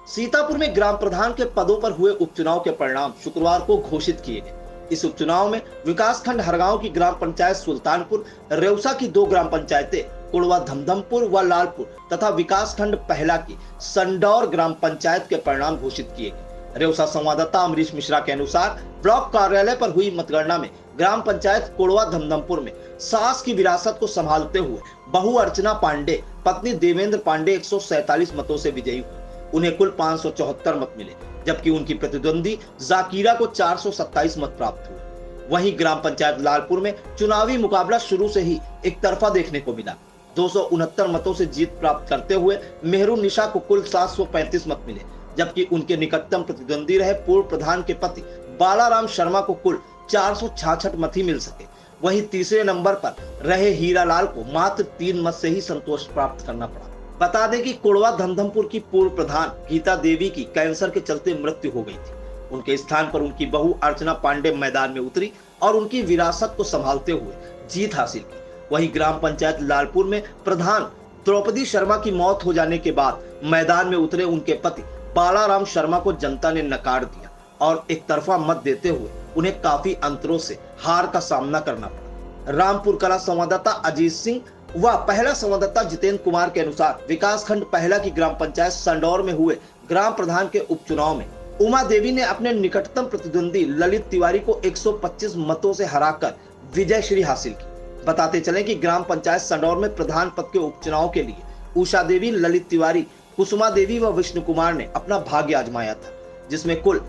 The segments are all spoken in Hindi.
सीतापुर में ग्राम प्रधान के पदों पर हुए उपचुनाव के परिणाम शुक्रवार को घोषित किए गए। इस उपचुनाव में विकासखंड हरगांव की ग्राम पंचायत सुल्तानपुर, रेउसा की 2 ग्राम पंचायतें कुड़वा धमधमपुर व लालपुर तथा विकासखंड पहला की संडौर ग्राम पंचायत के परिणाम घोषित किए गए। रेउसा संवाददाता अमरीश मिश्रा के अनुसार ब्लॉक कार्यालय पर हुई मतगणना में ग्राम पंचायत कुड़वा धमधमपुर में सास की विरासत को संभालते हुए बहू अर्चना पांडे पत्नी देवेंद्र पांडे 147 मतों से विजयी हुई। उन्हें कुल 574 मत मिले, जबकि उनकी प्रतिद्वंदी जाकीरा को 427 मत प्राप्त हुए। वहीं ग्राम पंचायत लालपुर में चुनावी मुकाबला शुरू से ही एक तरफा देखने को मिला। 269 मतों से जीत प्राप्त करते हुए मेहरू निशा को कुल 735 मत मिले, जबकि उनके निकटतम प्रतिद्वंदी रहे पूर्व प्रधान के पति बालाराम शर्मा को कुल 466 मत ही मिल सके। वहीं तीसरे नंबर पर रहे हीरालाल को मात्र 3 मत से ही संतोष प्राप्त करना पड़ा। बता दें कि कुड़वा धमधमपुर की पूर्व प्रधान गीता देवी की कैंसर के चलते मृत्यु हो गई थी। उनके स्थान पर उनकी बहू अर्चना पांडे मैदान में उतरी और उनकी विरासत को संभालते हुए जीत हासिल की। वहीं ग्राम पंचायत लालपुर में प्रधान द्रौपदी शर्मा की मौत हो जाने के बाद मैदान में उतरे उनके पति बालाराम शर्मा को जनता ने नकार दिया और एक तरफा मत देते हुए उन्हें काफी अंतरों से हार का सामना करना पड़ा। रामपुर कला संवाददाता अजीत सिंह व पहला संवाददाता जितेंद्र कुमार के अनुसार विकासखंड पहला की ग्राम पंचायत संडौर में हुए ग्राम प्रधान के उपचुनाव में उमा देवी ने अपने निकटतम प्रतिद्वंदी ललित तिवारी को 125 मतों से हराकर विजय श्री हासिल की। बताते चलें कि ग्राम पंचायत संडौर में प्रधान पद के उपचुनाव के लिए उषा देवी, ललित तिवारी, कुसुमा देवी व विष्णु कुमार ने अपना भाग्य आजमाया था, जिसमें कुल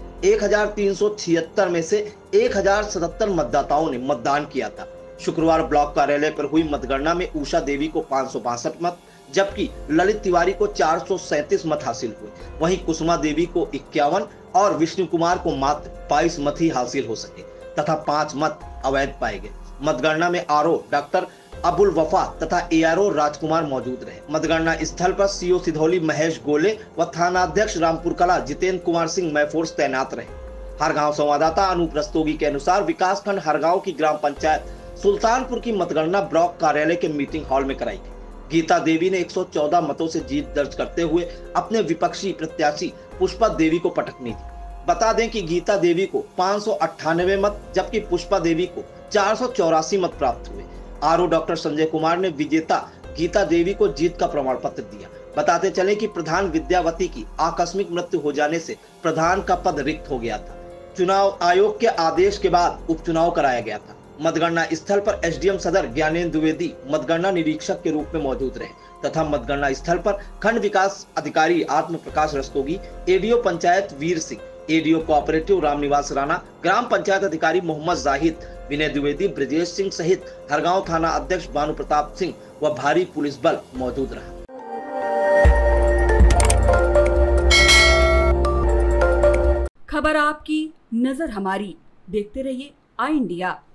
1376 में से 1077 मतदाताओं ने मतदान किया था। शुक्रवार ब्लॉक कार्यालय पर हुई मतगणना में उषा देवी को 562 मत, जबकि ललित तिवारी को 437 मत हासिल हुए। वहीं कुसुमा देवी को 51 और विष्णु कुमार को मात्र 22 मत ही हासिल हो सके तथा 5 मत अवैध पाए गए। मतगणना में आरओ डॉक्टर अबुल वफा तथा एआरओ राजकुमार मौजूद रहे। मतगणना स्थल पर सीओ सिधौली महेश गोले व थानाध्यक्ष रामपुर कला जितेंद्र कुमार सिंह मैफोर्स तैनात रहे। हरगांव संवाददाता अनूप रस्तोगी के अनुसार विकासखंड हरगांव की ग्राम पंचायत सुल्तानपुर की मतगणना ब्लॉक कार्यालय के मीटिंग हॉल में कराई गई। गीता देवी ने 114 मतों से जीत दर्ज करते हुए अपने विपक्षी प्रत्याशी पुष्पा देवी को पटकनी दी। बता दें कि गीता देवी को 598 मत, जबकि पुष्पा देवी को 484 मत प्राप्त हुए। आरओ डॉक्टर संजय कुमार ने विजेता गीता देवी को जीत का प्रमाण पत्र दिया। बताते चले कि प्रधान विद्यावती की आकस्मिक मृत्यु हो जाने से प्रधान का पद रिक्त हो गया था। चुनाव आयोग के आदेश के बाद उपचुनाव कराया गया था। मतगणना स्थल पर एसडीएम सदर ज्ञानेंद्र द्विवेदी मतगणना निरीक्षक के रूप में मौजूद रहे तथा मतगणना स्थल पर खंड विकास अधिकारी Atma Prakash Rastogi, ADO panchayat Veer Singh, ADO cooperative Ramniwas Rana, ग्राम पंचायत अधिकारी मोहम्मद जाहिद, विनय द्विवेदी, ब्रजेश सिंह सहित हरगांव थाना अध्यक्ष भानु प्रताप सिंह व भारी पुलिस बल मौजूद रहा। खबर आपकी, नजर हमारी। देखते रहिए आई इंडिया।